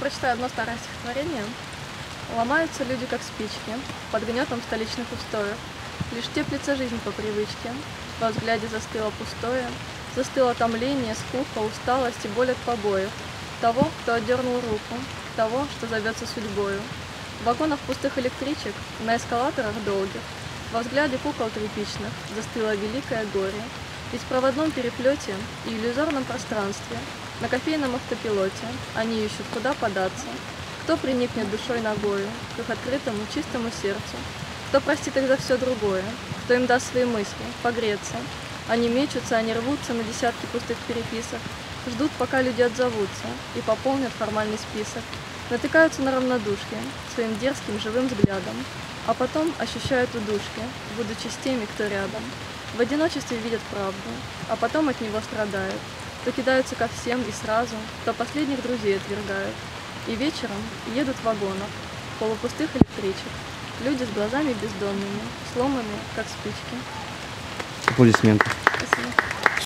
прочитаю одно старое стихотворение. Ломаются люди, как спички, под гнетом столичных устоев. Лишь теплится жизнь по привычке, во взгляде застыло пустое. Застыло томление, скука, усталость и боль от побоев. Того, кто отдернул руку, того, что зовется судьбою. В вагонах пустых электричек, на эскалаторах долгих, во взгляде кукол тряпичных застыло великое горе. Ведь в проводном переплете и иллюзорном пространстве, на кофейном автопилоте, они ищут, куда податься. Кто приникнет душой ногою к их открытому, чистому сердцу? Кто простит их за все другое? Кто им даст свои мысли, погреться? Они мечутся, они рвутся на десятки пустых переписок, ждут, пока люди отзовутся и пополнят формальный список, натыкаются на равнодушие своим дерзким живым взглядом, а потом ощущают удушье, будучи с теми, кто рядом. В одиночестве видят правду, а потом от него страдают, то кидаются ко всем и сразу, то последних друзей отвергают. И вечером едут в вагонах, полупустых электричек, люди с глазами бездонными, сломанные, как спички. Аплодисменты. Спасибо.